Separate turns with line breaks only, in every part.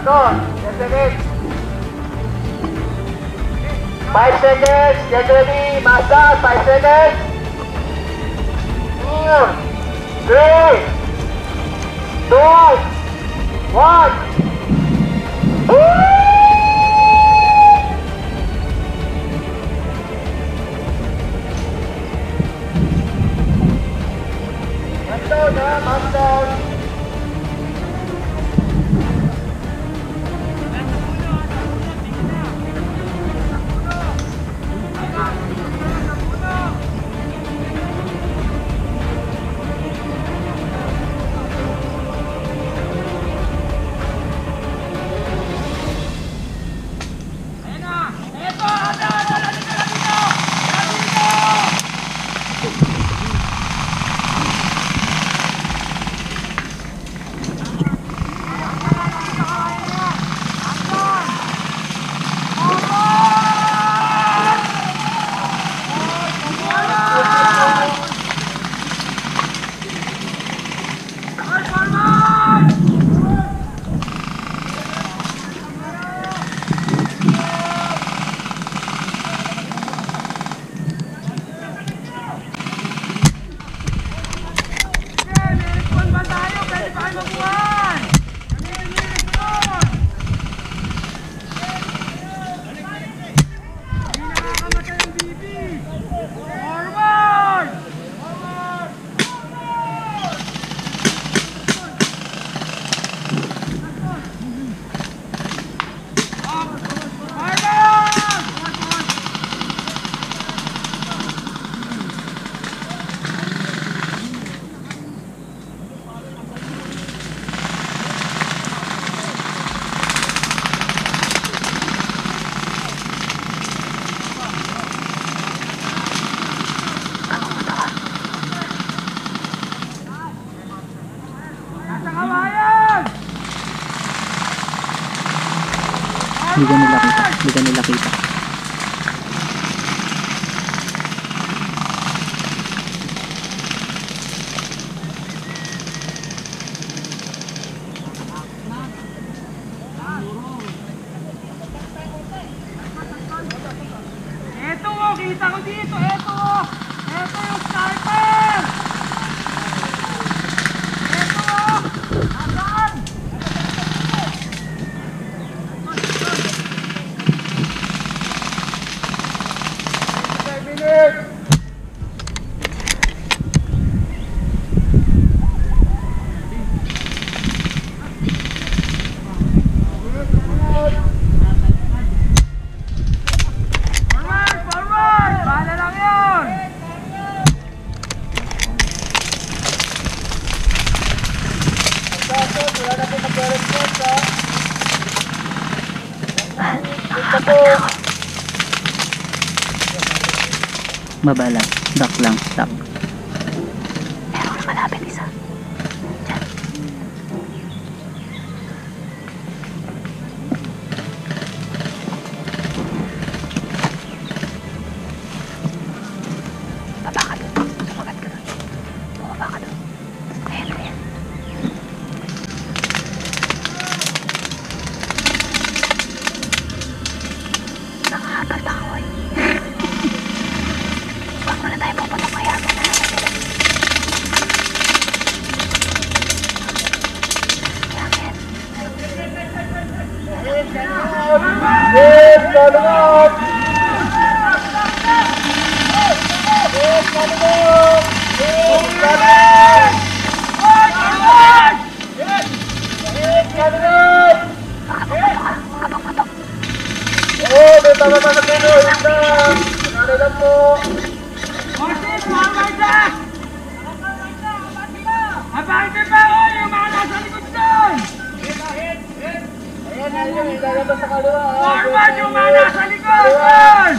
5 seconds, get ready, master, 5 seconds. 4, 3, 2, 1. Mark down.
Hindi ka nila kita.
Eto oh, kita ko dito, eto oh. Eto yung sniper. Eto oh. Asan? 5 minutes.
Baba lang, duck lang, duck. Meron na malapit isa. Diyan. Baba ka doon, sumagat ka doon. Bumaba ka doon. Ayan, ayan. Nakakapal pa ako eh. Huwag muna tayo pupunta kaya na. Yakin.
Yes, coming up! Yes, coming up! Yes, coming up! Yes, coming up!
Kapag-patok.
Oh, may tama-tama sa pino! Yun na! Ano lang po?
Horses, forward back! Abante pa o, yung mga nasa likod doon!
Ayan, ayan, ilalabas sa kaliwa.
Forward yung mga nasa likod! Doon!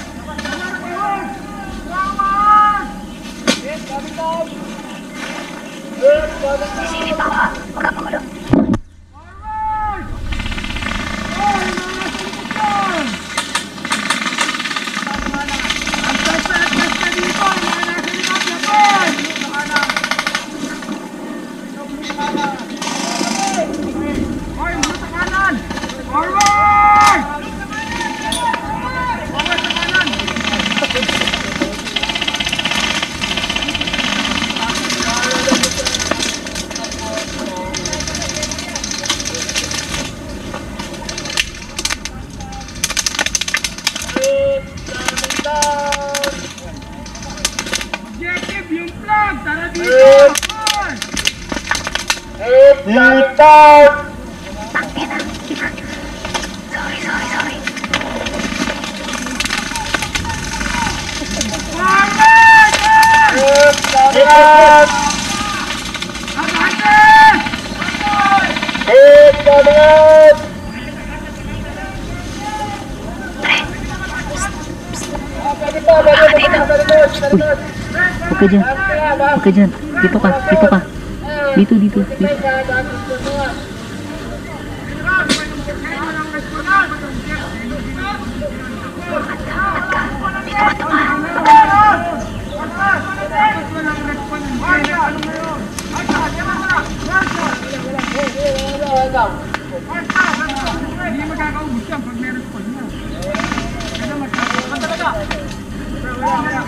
Forward!
Yes, coming up! Yes, coming up!
Silip ako ha, huwag ka magulo.
Forward! Oh, yung mga nasa likod doon! Ang press ka dito, yung mga nasa likod labas! Hoy, muna sa kanan!
Hit! Hit! Coming down!
Tangina. Sorry.
Hit! Coming out! Hit! Coming out! Pwede pa.
Huwag ka dyan. Dito ka. Dito.
Dito
ka tumahan.
Hindi magkakaubos yan pag meron ko niya. Kaya magkakaubos talaga. Wala.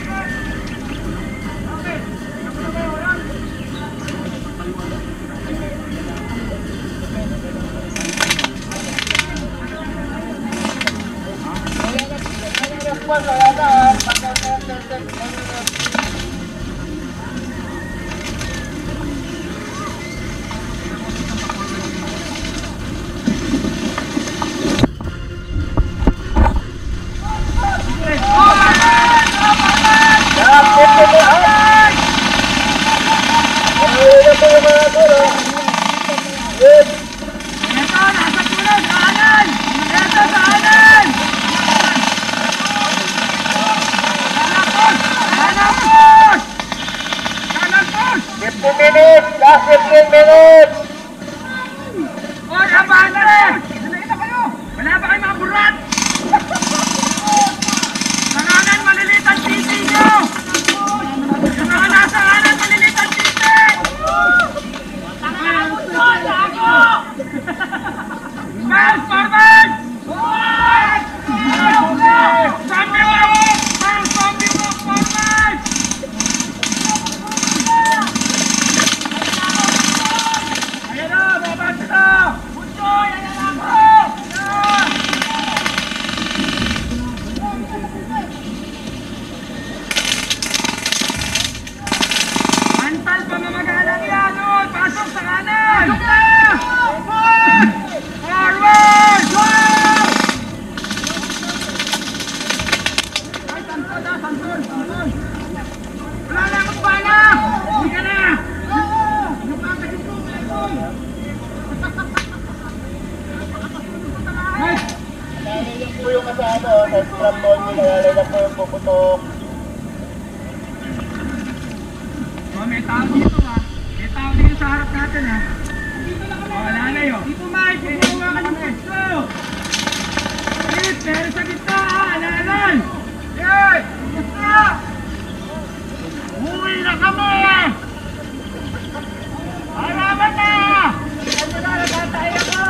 Last 15 minutes!
Oy, abante! Nalita kayo! Wala ba kayo mga burat? Nanganan, maliliit ang titi nyo! Yung mga nasa kanan, maliliit ang titi! Nanganan mo doon! Lago! Bounce, forward! Zombie walk! Zombie walk, forward! Ayan na, babasa na! Pusoy, ayan na ako! Antal, pamamagalang yan! Pasok sa kanan! Pasok na! Forward! Ay, santol na, santol! Wala na akong bala! Hindi ka na! Napakasin ko, meron!
Nalilip po yung kasama sa scrum ball, nilalagay na po yung puputok.
Oh, may tao dito ha. May tao dito sa harap natin ha. Oh, wala na yun. Dito Mike, pumawa ka ng puso. Hit, pero sa gitna ha, alalan. Hit, gitna. Uwi na kami. Alaman na. Ano na, natatay ako.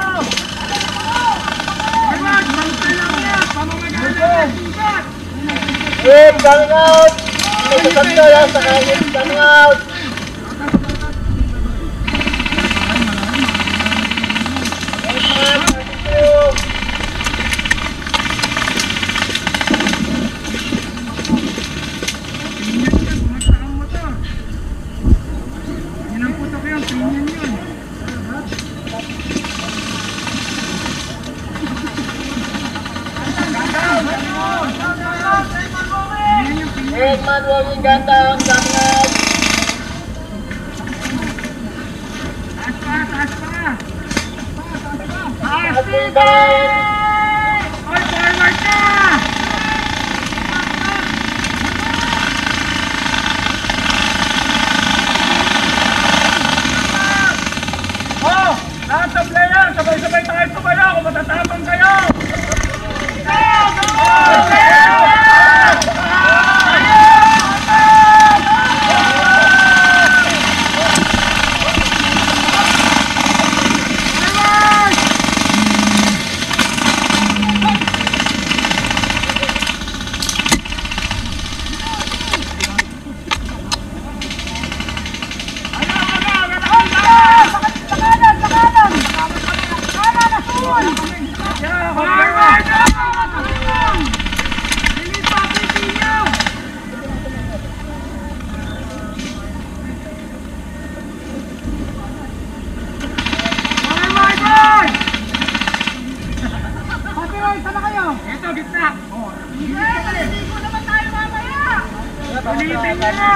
Alright, bantay lang yan. Pamamagalan. Sugat.
Hit, coming out! May sasakta yan sa kanin, coming out! Hit, man, walking gun down, coming out!
Taas pa! Taas
Happy down!
Oy, forward ka! Oh! Lahat sa player! Sabay-sabay tayo tumayo kung matatapang kayo! Go! Go! Hindi ko naman tayo mamaya! Pilitin nyo na!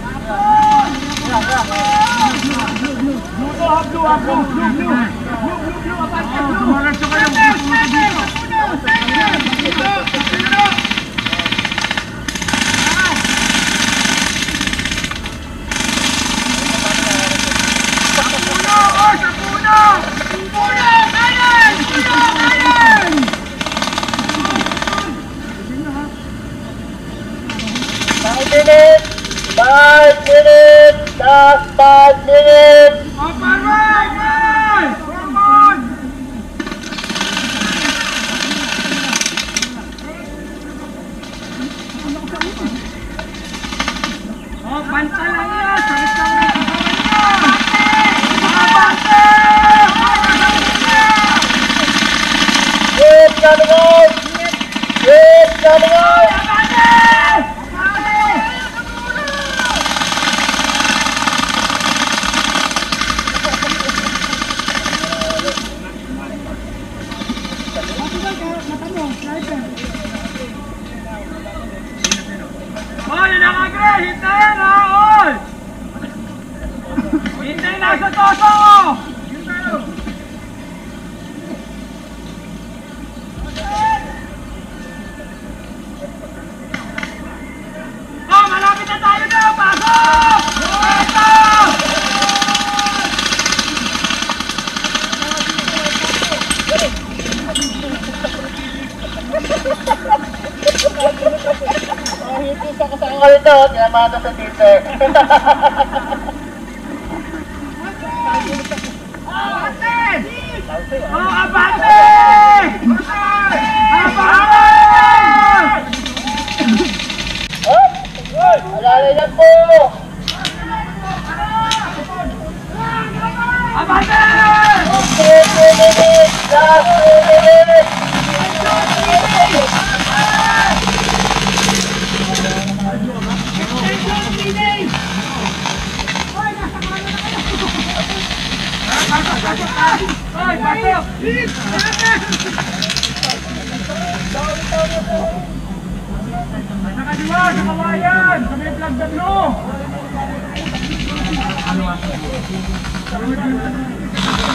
Five minutes! Last 5 minutes!
Banta lang yan! Sakit lang na bante!
Keep coming on! Keep coming on!
Hoy, nakagre! Hintayin ha! Hoy! Hintayin na sa toso! Oh, malapit na tayo na! Pasok! Ito!
Hindi sa kasama ito, kinamata sa tite.
Oh, abante! Abante!
Alalay lang po!
Abante!
2 minutes! Last 2 minutes!
Hoy, pasok! Nakadiwa, sa kawayan! Sa may flag na blue!